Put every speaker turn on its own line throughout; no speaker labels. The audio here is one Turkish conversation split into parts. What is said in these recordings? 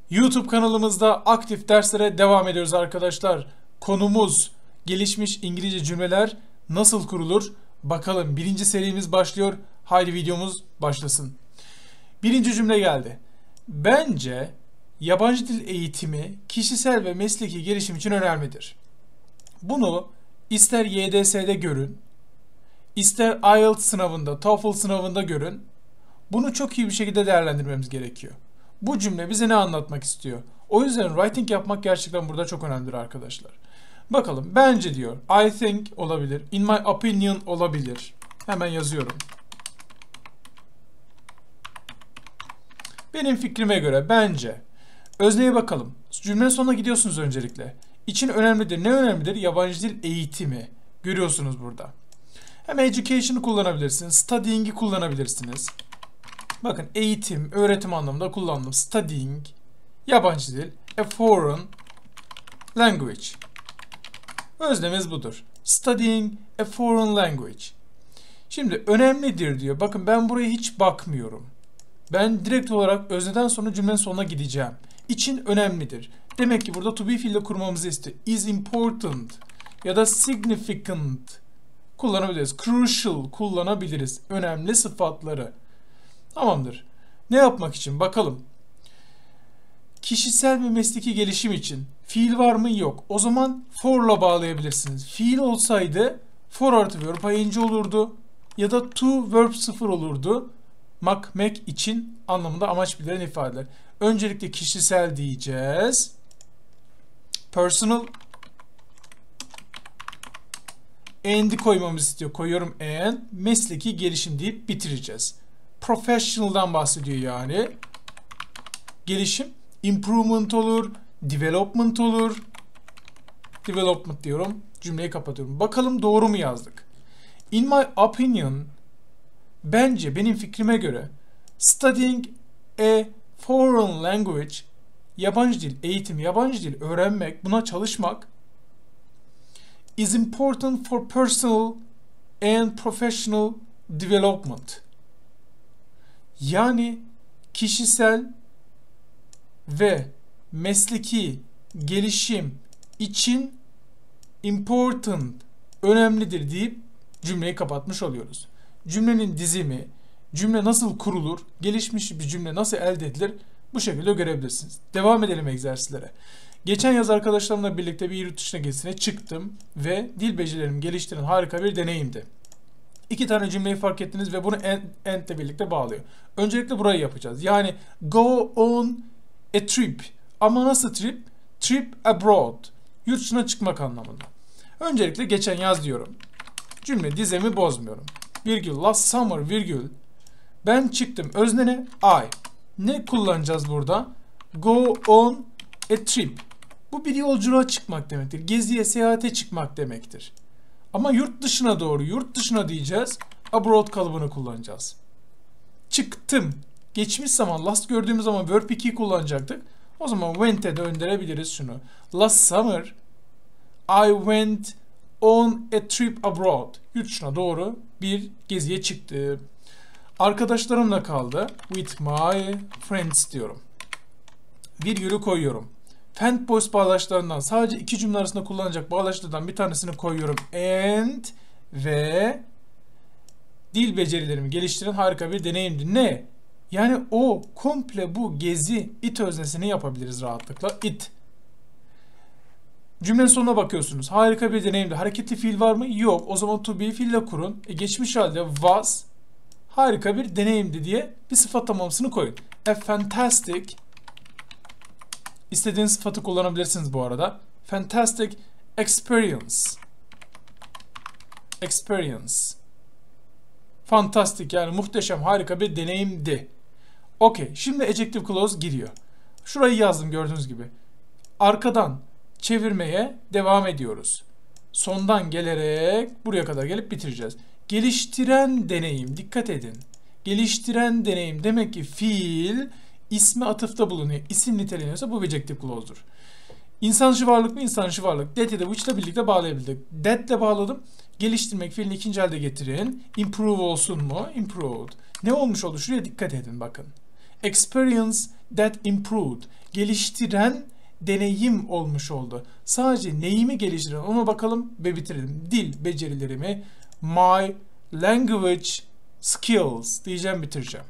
YouTube kanalımızda aktif derslere devam ediyoruz arkadaşlar. Konumuz gelişmiş İngilizce cümleler nasıl kurulur? Bakalım birinci serimiz başlıyor. Haydi videomuz başlasın. Birinci cümle geldi. Bence yabancı dil eğitimi kişisel ve mesleki gelişim için önemlidir. Bunu ister YDS'de görün, ister IELTS sınavında, TOEFL sınavında görün. Bunu çok iyi bir şekilde değerlendirmemiz gerekiyor. Bu cümle bize ne anlatmak istiyor? O yüzden writing yapmak gerçekten burada çok önemlidir arkadaşlar. Bakalım, bence diyor. I think olabilir. In my opinion olabilir. Hemen yazıyorum. Benim fikrime göre, bence. Özneye bakalım. Cümlenin sonuna gidiyorsunuz öncelikle. İçin önemlidir. Ne önemlidir? Yabancı dil eğitimi. Görüyorsunuz burada. Hem education'ı kullanabilirsiniz. Studying'i kullanabilirsiniz. Bakın, eğitim, öğretim anlamında kullandım. Studying, yabancı dil, a foreign language. Öznemiz budur. Studying a foreign language. Şimdi önemlidir diyor. Bakın, ben buraya hiç bakmıyorum. Ben direkt olarak özneden sonra cümlenin sonuna gideceğim. İçin önemlidir. Demek ki burada to be fiille kurmamızı istiyor. Is important ya da significant kullanabiliriz. Crucial kullanabiliriz. Önemli sıfatları. Tamamdır. Ne yapmak için? Bakalım. Kişisel ve mesleki gelişim için fiil var mı? Yok. O zaman for'la bağlayabilirsiniz. Fiil olsaydı for artı verb ing olurdu. Ya da to verb 0 olurdu. Make için anlamında amaç bildiren ifadeler. Öncelikle kişisel diyeceğiz. Personal. And'i koymamızı istiyor. Koyuyorum and. Mesleki gelişim deyip bitireceğiz. Professional'dan bahsediyor yani. Gelişim. Improvement olur. Development olur. Development diyorum. Cümleyi kapatıyorum. Bakalım doğru mu yazdık? In my opinion, bence, benim fikrime göre, studying a foreign language, yabancı dil eğitimi, yabancı dil öğrenmek, buna çalışmak, is important for personal and professional development. Yani kişisel ve mesleki gelişim için important, önemlidir deyip cümleyi kapatmış oluyoruz. Cümlenin dizimi, cümle nasıl kurulur, gelişmiş bir cümle nasıl elde edilir, bu şekilde görebilirsiniz. Devam edelim egzersizlere. Geçen yaz arkadaşlarımla birlikte bir yurt dışına gezisine çıktım ve dil becerilerimi geliştiren harika bir deneyimdi. İki tane cümleyi fark ettiniz ve bunu and ile birlikte bağlıyor. Öncelikle burayı yapacağız. Yani go on a trip. Ama nasıl trip? Trip abroad. Yurt dışına çıkmak anlamında. Öncelikle geçen yaz diyorum. Cümle dizemi bozmuyorum. Virgül, last summer, virgül. Ben çıktım. Özne ne? I. Ne kullanacağız burada? Go on a trip. Bu bir yolculuğa çıkmak demektir. Geziye, seyahate çıkmak demektir. Ama yurt dışına doğru, yurt dışına diyeceğiz. Abroad kalıbını kullanacağız. Çıktım. Geçmiş zaman, last gördüğümüz zaman verb 2'yi kullanacaktık. O zaman went'e döndürebiliriz şunu. Last summer, I went on a trip abroad. Yurt dışına doğru bir geziye çıktım. Arkadaşlarımla kaldı. With my friends diyorum. Virgülü koyuyorum. Fend voice bağlaçlarından sadece iki cümle arasında kullanacak bağlaçlardan bir tanesini koyuyorum. And ve dil becerilerimi geliştiren harika bir deneyimdi. Ne? Yani o komple bu gezi it öznesini yapabiliriz rahatlıkla. It. Cümlenin sonuna bakıyorsunuz. Harika bir deneyimdi. Hareketli fiil var mı? Yok. O zaman to be fiille kurun. Geçmiş halde was harika bir deneyimdi diye bir sıfat tamlamasını koyun. A fantastic, İstediğiniz sıfatı kullanabilirsiniz bu arada. Fantastic experience. Experience. Fantastic, yani muhteşem, harika bir deneyimdi. Okey. Şimdi adjective clause giriyor. Şurayı yazdım gördüğünüz gibi. Arkadan çevirmeye devam ediyoruz. Sondan gelerek buraya kadar gelip bitireceğiz. Geliştiren deneyim. Dikkat edin. Geliştiren deneyim. Demek ki fiil isme atıfta bulunuyor. İsim niteleniyorsa bu adjective clause'dur. İnsancı varlık mı? İnsancı varlık. That ile which ile birlikte bağlayabildik. That ile bağladım. Geliştirmek fiilini ikinci halde getirin. Improve olsun mu? Improved. Ne olmuş oldu? Şuraya dikkat edin bakın. Experience that improved. Geliştiren deneyim olmuş oldu. Sadece neyimi geliştiren ona bakalım ve bitirelim. Dil becerilerimi, my language skills diyeceğim, bitireceğim.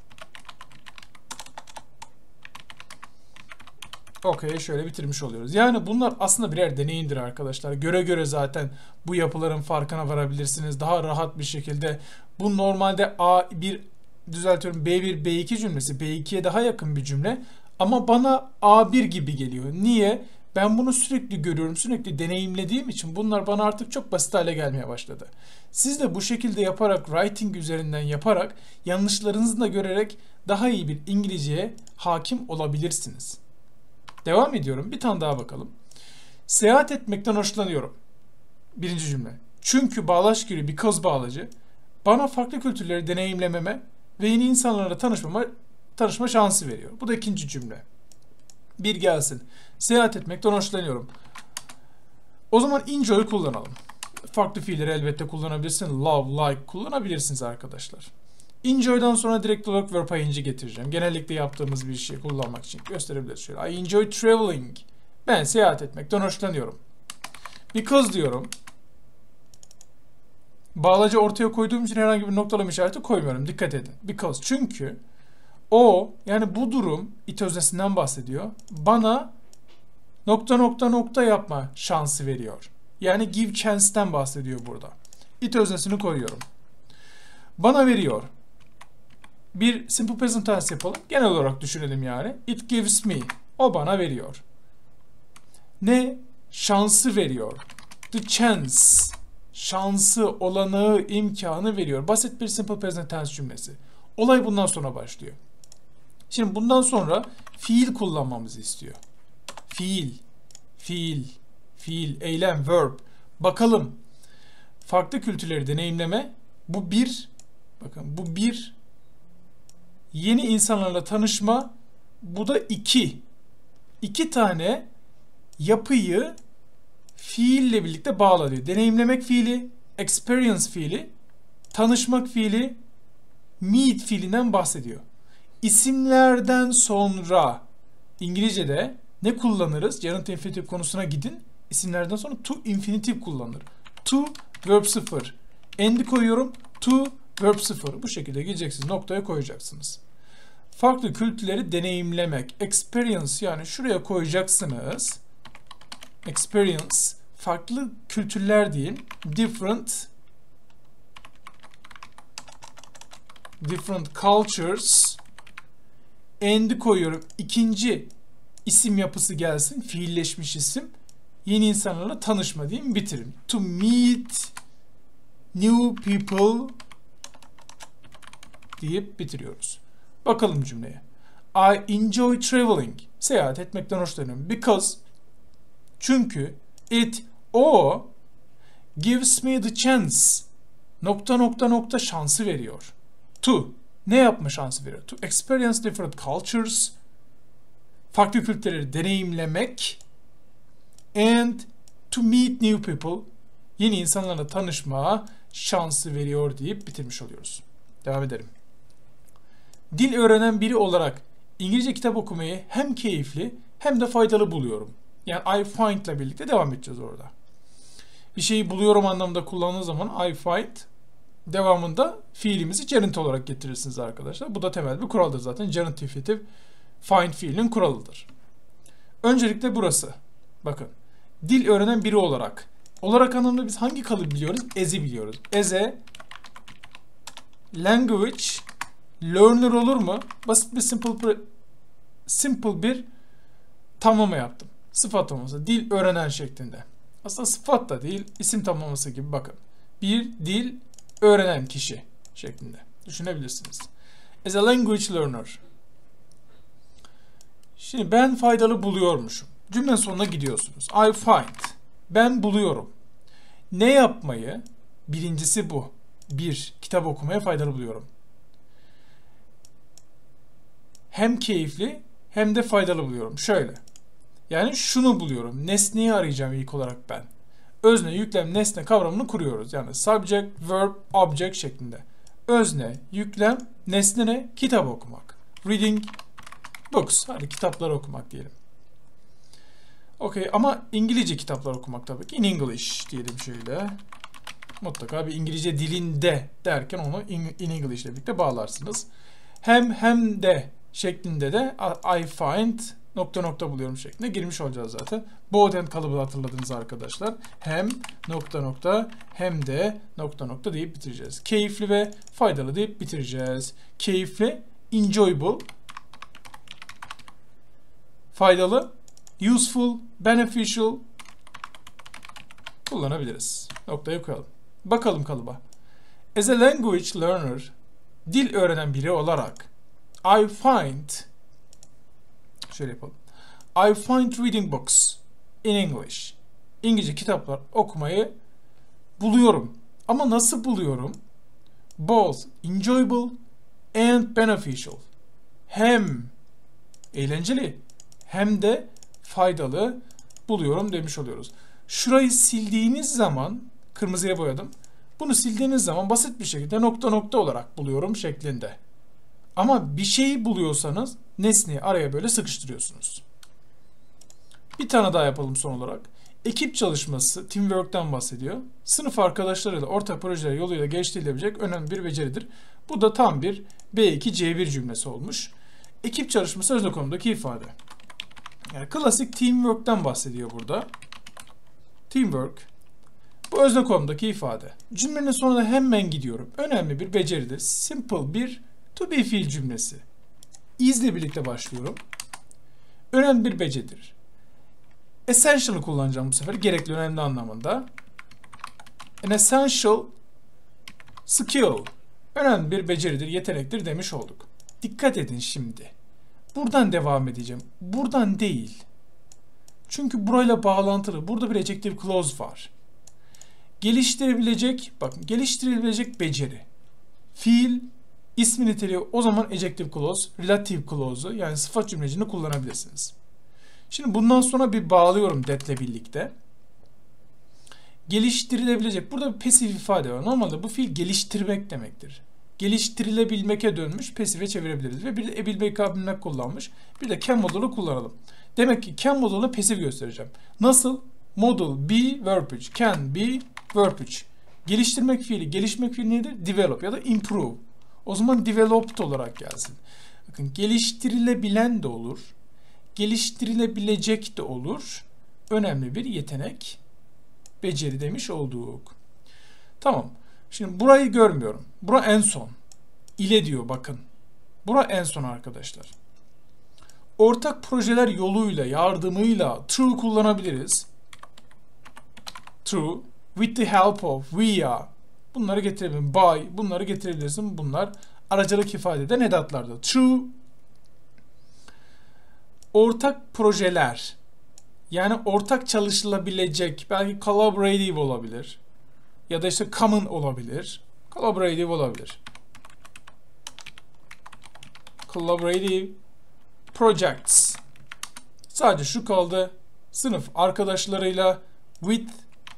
Okey, şöyle bitirmiş oluyoruz. Yani bunlar aslında birer deneyimdir arkadaşlar. Göre göre zaten bu yapıların farkına varabilirsiniz. Daha rahat bir şekilde. Bu normalde A1, düzeltiyorum, B1, B2 cümlesi. B2'ye daha yakın bir cümle. Ama bana A1 gibi geliyor. Niye? Ben bunu sürekli görüyorum, sürekli deneyimlediğim için bunlar bana artık çok basit hale gelmeye başladı. Siz de bu şekilde yaparak, writing üzerinden yaparak, yanlışlarınızı da görerek daha iyi bir İngilizceye hakim olabilirsiniz. Devam ediyorum. Bir tane daha bakalım. Seyahat etmekten hoşlanıyorum. Birinci cümle. Çünkü bağlaç gibi because bağlacı bana farklı kültürleri deneyimlememe ve yeni insanlarla tanışma şansı veriyor. Bu da ikinci cümle. Bir gelsin. Seyahat etmekten hoşlanıyorum. O zaman enjoy kullanalım. Farklı fiilleri elbette kullanabilirsiniz. Love, like kullanabilirsiniz arkadaşlar. Enjoy'dan sonra direkt olarak verb ing'i getireceğim. Genellikle yaptığımız bir şey kullanmak için gösterebiliriz. Şöyle. I enjoy traveling. Ben seyahat etmekten hoşlanıyorum. Because diyorum. Bağlacı ortaya koyduğum için herhangi bir noktalama işareti koymuyorum. Dikkat edin. Because. Çünkü o, yani bu durum it öznesinden bahsediyor. Bana nokta yapma şansı veriyor. Yani give chance'ten bahsediyor burada. It öznesini koyuyorum. Bana veriyor. Bir simple present tense yapalım. Genel olarak düşünelim yani. It gives me. O bana veriyor. Ne? Şansı veriyor. The chance. Şansı, olanağı, imkanı veriyor. Basit bir simple present tense cümlesi. Olay bundan sonra başlıyor. Şimdi bundan sonra fiil kullanmamızı istiyor. Fiil, eylem, verb. Bakalım. Farklı kültürleri deneyimleme. Bu bir. Bakın bu bir. Yeni insanlarla tanışma. Bu da iki. İki tane yapıyı fiille birlikte bağlanıyor. Deneyimlemek fiili, experience fiili, tanışmak fiili, meet fiilinden bahsediyor. İsimlerden sonra İngilizce'de ne kullanırız? Gerund infinitive konusuna gidin. İsimlerden sonra to infinitive kullanılır. To verb 0. End'i koyuyorum. To verb 0. Bu şekilde gideceksiniz. Noktaya koyacaksınız. Farklı kültürleri deneyimlemek. Experience, yani şuraya koyacaksınız. Experience. Farklı kültürler deyin. Different cultures. End'i koyuyorum. İkinci isim yapısı gelsin. Fiilleşmiş isim. Yeni insanlarla tanışma diyeyim. Bitirin. To meet new people deyip bitiriyoruz. Bakalım cümleye. I enjoy traveling. Seyahat etmekten hoşlanıyorum. Because, çünkü o gives me the chance. Şansı veriyor. To, ne yapma şansı veriyor? To experience different cultures. Farklı kültürleri deneyimlemek. And to meet new people. Yeni insanlarla tanışma şansı veriyor deyip bitirmiş oluyoruz. Devam edelim. Dil öğrenen biri olarak İngilizce kitap okumayı hem keyifli hem de faydalı buluyorum. Yani I find ile birlikte devam edeceğiz orada. Bir şeyi buluyorum anlamında kullandığınız zaman I find devamında fiilimizi gerund olarak getirirsiniz arkadaşlar. Bu da temel bir kuraldır zaten. Gerund infinitive find fiilinin kuralıdır. Öncelikle burası. Bakın. Dil öğrenen biri olarak. Olarak anlamında biz hangi kalıbı biliyoruz? As'i biliyoruz. As a language learner olur mu? Basit bir simple bir tamlama yaptım. Sıfat tamlaması. Dil öğrenen şeklinde. Aslında sıfat da değil, isim tamlaması gibi bakın. Bir dil öğrenen kişi şeklinde düşünebilirsiniz. As a language learner. Şimdi ben faydalı buluyormuşum. Cümlenin sonuna gidiyorsunuz. I find. Ben buluyorum. Ne yapmayı? Birincisi bu. Bir, kitap okumaya faydalı buluyorum. Hem keyifli hem de faydalı buluyorum. Şöyle. Yani şunu buluyorum. Nesneyi arayacağım ilk olarak ben. Özne, yüklem, nesne kavramını kuruyoruz. Yani subject, verb, object şeklinde. Özne, yüklem, nesne ne? Kitap okumak. Reading Books. Hadi kitapları okumak diyelim. Okey, ama İngilizce kitaplar okumak tabii ki. In English diyelim şöyle. Mutlaka bir İngilizce dilinde derken onu in English ile birlikte bağlarsınız. Hem de şeklinde de I find nokta nokta buluyorum şeklinde girmiş olacağız zaten. Both and kalıbı hatırladınız arkadaşlar. Hem nokta nokta hem de nokta nokta deyip bitireceğiz. Keyifli ve faydalı deyip bitireceğiz. Keyifli, enjoyable, faydalı, useful, beneficial kullanabiliriz. Noktayı koyalım. Bakalım kalıba. As a language learner, dil öğrenen biri olarak I find, şöyle yapalım. I find reading books in English. İngilizce kitaplar okumayı buluyorum. Ama nasıl buluyorum? Both enjoyable and beneficial. Hem eğlenceli hem de faydalı buluyorum demiş oluyoruz. Şurayı sildiğiniz zaman, kırmızıya boyadım. Bunu sildiğiniz zaman basit bir şekilde nokta nokta olarak buluyorum şeklinde. Ama bir şeyi buluyorsanız nesneyi araya böyle sıkıştırıyorsunuz. Bir tane daha yapalım son olarak. Ekip çalışması, teamwork'ten bahsediyor. Sınıf arkadaşlarıyla ortak projeler yoluyla geliştirilebilecek önemli bir beceridir. Bu da tam bir B2 C1 cümlesi olmuş. Ekip çalışması özne konumdaki ifade. Yani klasik teamwork'ten bahsediyor burada. Teamwork. Bu özne konumdaki ifade. Cümlenin sonuna hemen gidiyorum. Önemli bir beceridir. Simple bir to be fiil cümlesi. Is ile birlikte başlıyorum. Önemli bir beceridir. Essential'ı kullanacağım bu sefer. Gerekli, önemli anlamında. An essential skill. Önemli bir beceridir, yetenektir demiş olduk. Dikkat edin şimdi. Buradan devam edeceğim. Buradan değil. Çünkü burayla bağlantılı. Burada bir adjective clause var. Geliştirebilecek, bakın geliştirilebilecek beceri. Fiil, ismi niteliği, o zaman adjective clause, relative clause'u yani sıfat cümlecini kullanabilirsiniz. Şimdi bundan sonra bir bağlıyorum that'le birlikte. Geliştirilebilecek. Burada bir pasif ifade var. Normalde bu fiil geliştirmek demektir. Geliştirilebilmeke dönmüş, pasife çevirebiliriz. Ve bir de ebilmek, abilmek kullanmış. Bir de can modulu kullanalım. Demek ki can modulunu pasif göstereceğim. Nasıl? Modul be verb 3. Can be verb 3. Geliştirmek fiili. Gelişmek fiili nedir? Develop ya da improve. O zaman developed olarak gelsin. Bakın geliştirilebilen de olur. Geliştirilebilecek de olur. Önemli bir yetenek. Beceri demiş olduk. Tamam. Şimdi burayı görmüyorum. Bura en son. İle diyor bakın. Bura en son arkadaşlar. Ortak projeler yoluyla, yardımıyla through kullanabiliriz. Through. With the help of. Via. Bunları getirebilirim. By. Bunları getirebilirsin. Bunlar aracılık ifade eden edatlardır. Through. Ortak projeler. Yani ortak çalışılabilecek. Belki collaborative olabilir. Ya da işte common olabilir. Collaborative olabilir. Collaborative projects. Sadece şu kaldı. Sınıf arkadaşlarıyla with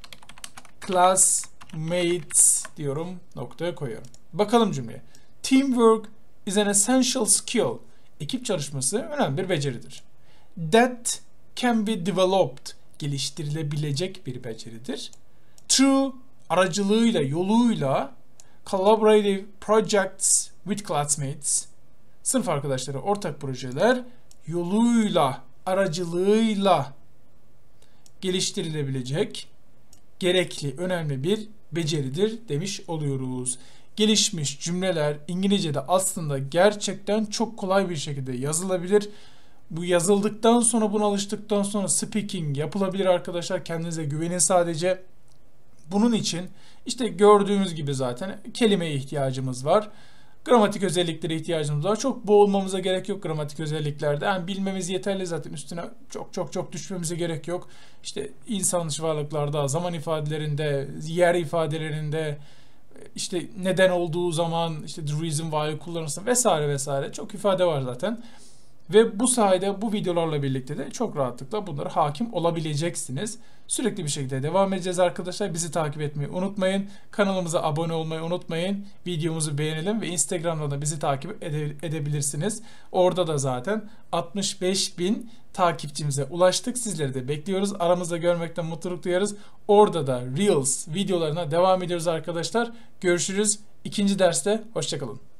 classmates diyorum. Noktaya koyuyorum. Bakalım cümleye. Teamwork is an essential skill. Ekip çalışması önemli bir beceridir. That can be developed. Geliştirilebilecek bir beceridir. Through aracılığıyla, yoluyla collaborative projects with classmates. Sınıf arkadaşları ortak projeler yoluyla, aracılığıyla geliştirilebilecek gerekli, önemli bir beceridir demiş oluyoruz. Gelişmiş cümleler İngilizce'de aslında gerçekten çok kolay bir şekilde yazılabilir. Bu yazıldıktan sonra, buna alıştıktan sonra speaking yapılabilir arkadaşlar. Kendinize güvenin sadece. Bunun için işte gördüğümüz gibi zaten kelimeye ihtiyacımız var. Gramatik özelliklere ihtiyacımız var. Çok boğulmamıza gerek yok gramatik özelliklerde. Yani bilmemiz yeterli zaten. Üstüne çok düşmemize gerek yok. İşte insan dışı varlıklarda, zaman ifadelerinde, yer ifadelerinde, işte neden olduğu zaman, işte the reason why kullanırsın vesaire vesaire. Çok ifade var zaten. Ve bu sayede bu videolarla birlikte de çok rahatlıkla bunlara hakim olabileceksiniz. Sürekli bir şekilde devam edeceğiz arkadaşlar. Bizi takip etmeyi unutmayın. Kanalımıza abone olmayı unutmayın. Videomuzu beğenelim ve Instagram'da da bizi takip edebilirsiniz. Orada da zaten 65.000 takipçimize ulaştık. Sizleri de bekliyoruz. Aramızda görmekten mutluluk duyarız. Orada da Reels videolarına devam ediyoruz arkadaşlar. Görüşürüz. İkinci derste hoşça kalın.